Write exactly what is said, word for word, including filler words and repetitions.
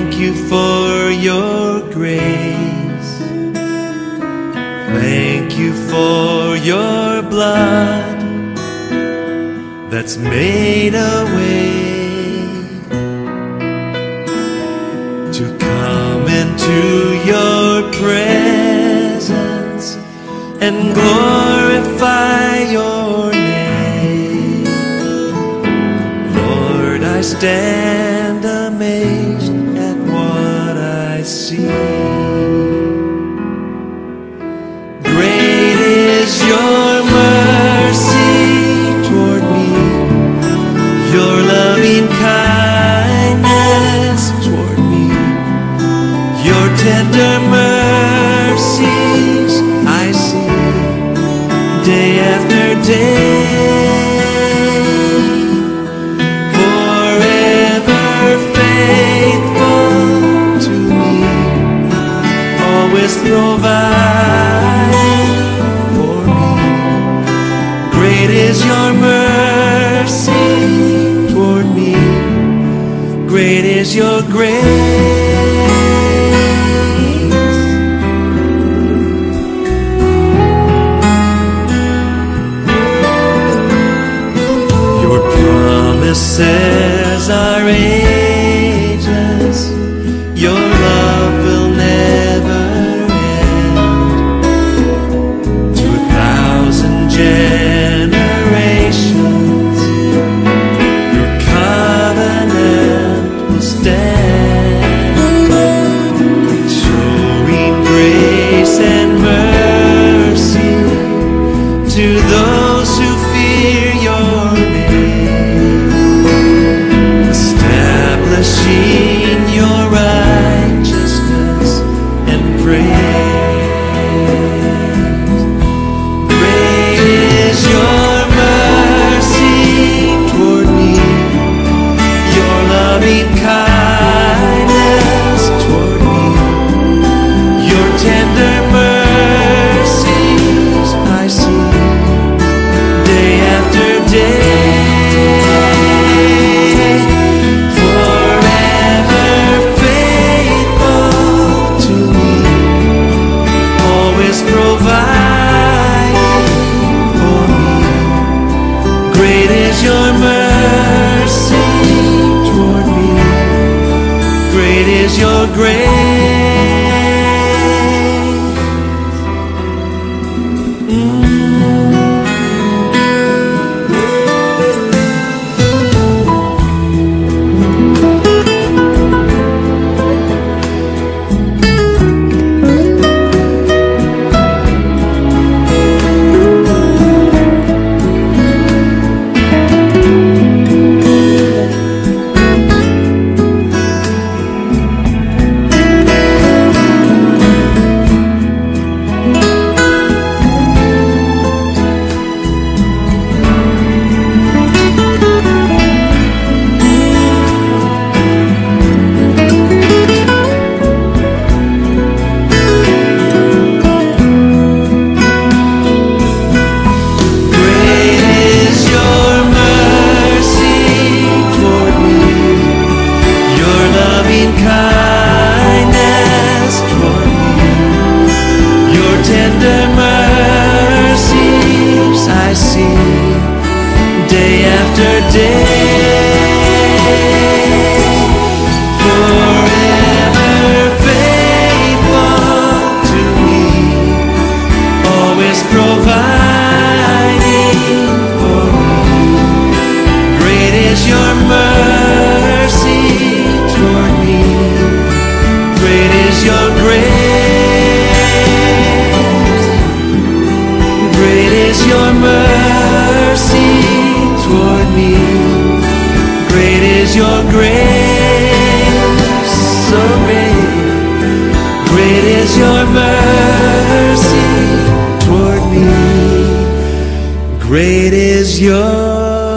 Thank you for your grace. Thank you for your blood that's made a way to come into your presence and glorify your name. Lord, I stand amazed at what I see. Great is your mercy toward me, your loving kindness toward me, your tender mercies I see day after day. Forever faithful to me, always providing for me. Great is your mercy toward me. Great is your grace. Your promises are ageless. Your love will never end. To a thousand generations, your covenant will stand, showing grace and mercy to those who fear your name, establishing your righteousness and praise. Great is your mercy toward me, your loving kindness toward me, your tender mercies I see day after day. Forever faithful to me, always providing for me. Great is your mercy toward me. Great is your grace. Your grace, so great. Great is your mercy toward me. Great is your